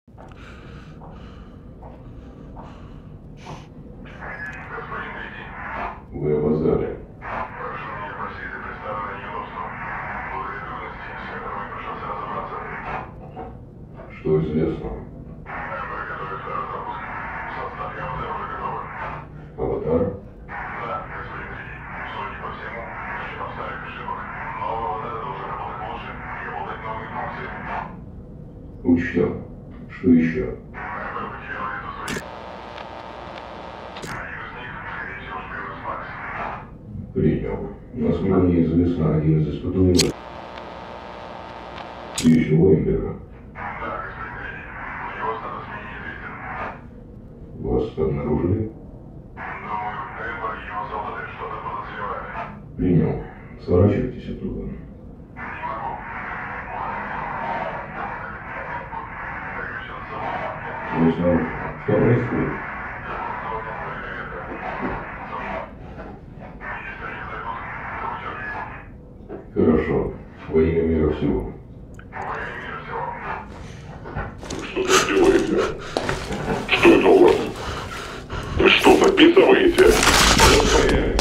Вы опоздали. Прошу меня простить за представленное неудобство. Благодаря трудности, с которыми пришлось разобраться. Что известно? МБ готовит второй запуск. Состав ЯВЗ уже готовы. Аватар? Да, господин Третий. Судя по всему, учетом старых ошибок, новый АВЗ должен работать лучше и обладать новыми функциями. Учтем. Что еще? МБ потерял из-за своих... Один из них, скорее всего, шпион из Макс. Принял. Насколько мне известно, один из испытуемых... Еще Уэйнберга. Да, господин Третий. Но его статус мне неизвестен. Вас обнаружили? Думаю, МБ и его солдаты что-то подозревают. Принял. Сворачивайтесь оттуда. Не могу. Пусть наружу. Что происходит? Хорошо. Во имя мира всего. Что вы делаете? Что это у вас? Вы что, записываете?